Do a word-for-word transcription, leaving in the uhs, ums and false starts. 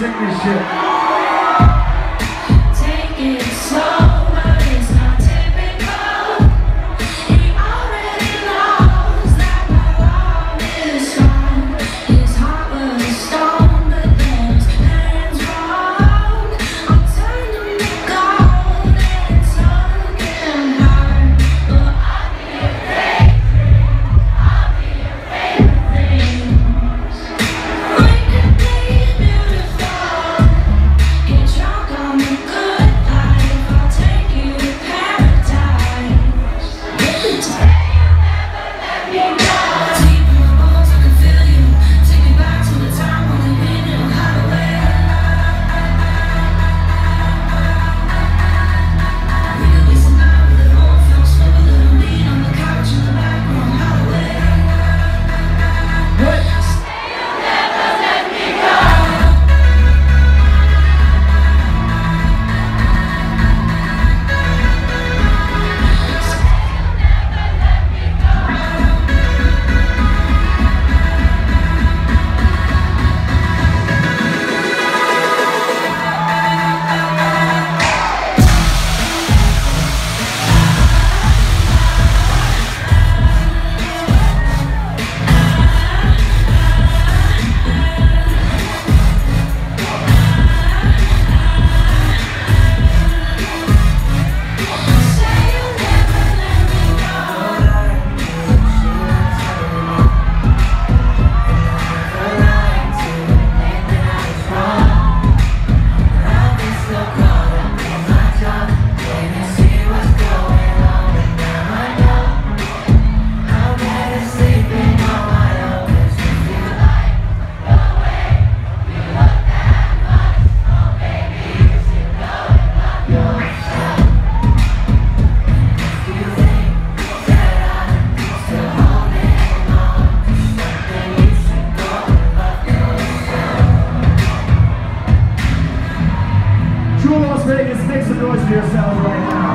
sing this shit. Take it slow, but it's not typical. He already knows that my love is strong. His heart was stone, but then his hands wrong. I'm turning to gold and took him hard. But I'll be your favorite. I'll be your favorite thing. We could be beautiful. Get drunk on the good life. I'll take you to paradise. Say you'll never let me go. Deep in my bones, I can feel you. Take me back to the time when we been in a hideaway. We could be some night with an old film, smoke a little weed on the couch in the back room hideaway. What? Say you'll never let me go. True Las Vegas, make some noise for yourselves right now.